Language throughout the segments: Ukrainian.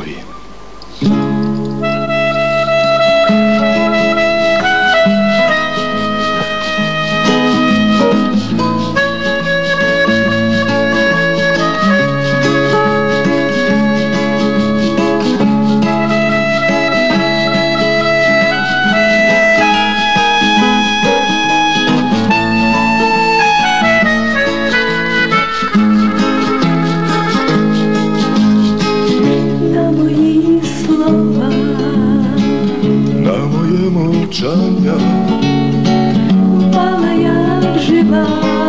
любові. Впала, як жива,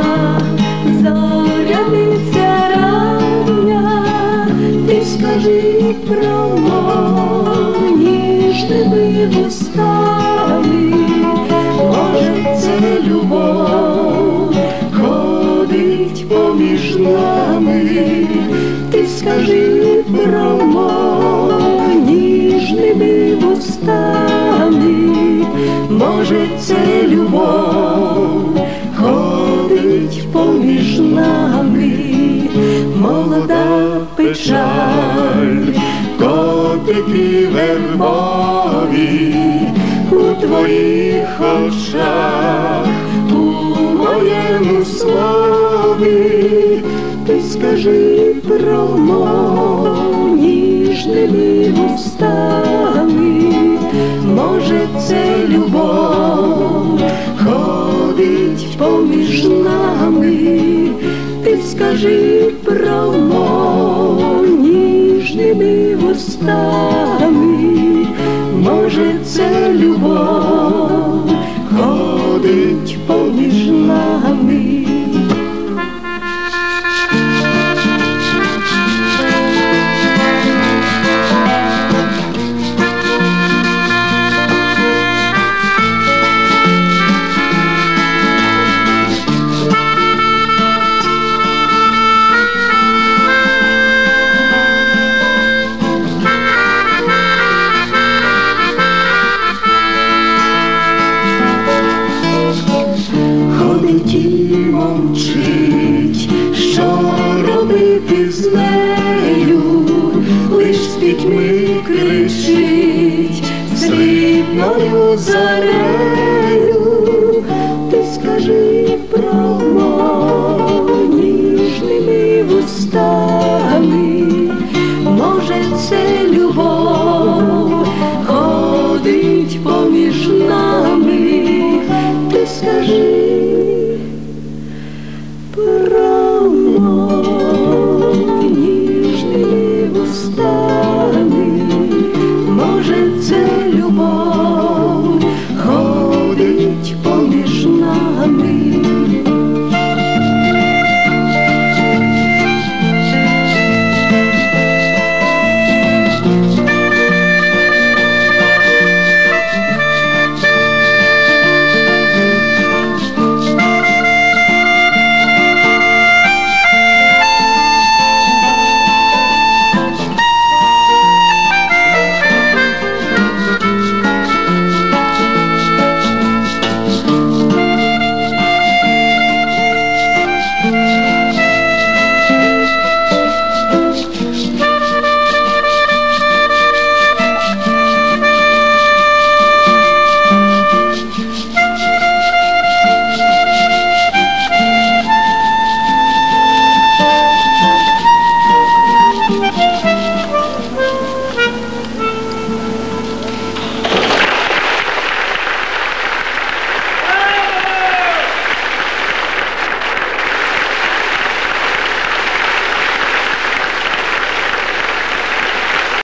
зоряниця рання, ти скажи промов ніжними вустами, може, це любов ходить поміж нами, ти скажи промов ніжними вустами, може, це любов ходить поміж нами, молода печаль, котики вербові, у твоїх очах, у моєму слові, ти скажи промов ніжними вустами, може, це любов ходить поміж нами, ти скажи промов ніжними вустами, може, це любов ходить поміж нами. І мовчить, що робити з нею, лиш з пітьми кричить срібною зарею, ти скажи промов ніжними вустами, може, це любов